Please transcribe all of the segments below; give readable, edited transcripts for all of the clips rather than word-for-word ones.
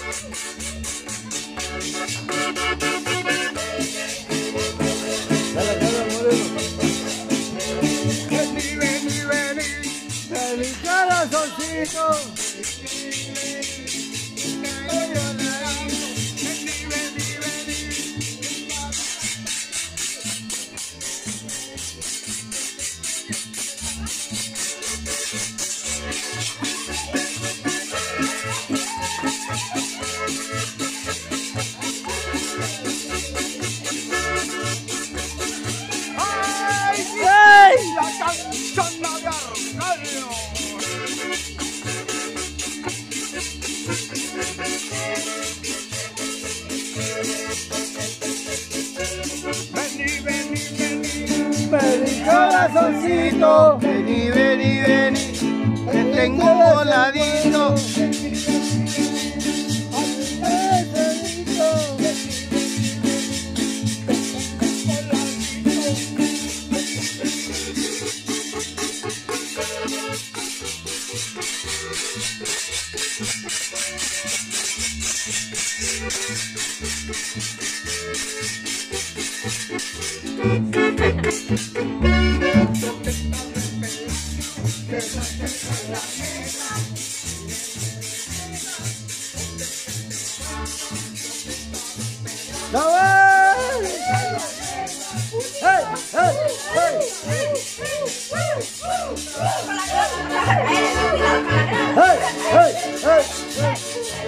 Dale, dale, Moreno. Vení, vení, vení. Vení, corazoncito. ¡Ey! La canchona de Arcadio. Vení, vení, vení. Vení, corazoncito. Vení, vení, vení. Te tengo un voladito. ¡Dale! ¡Hey, hey, hey! ¡Hey, hey, hey!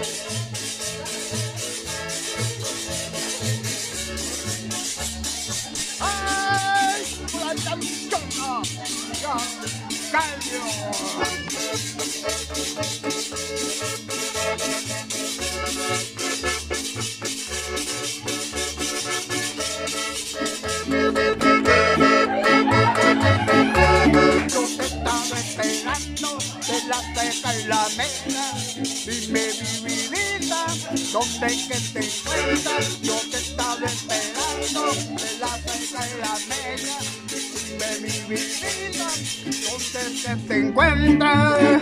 ¡Ay! La canchona de Arcadio. Yo te estaba esperando de la ceja y la mera. Dime, mi vidita, ¿dónde que te encuentras? Yo te estaba esperando de la ceja y la mera. Dime, mi vidita, ¿dónde que te encuentras?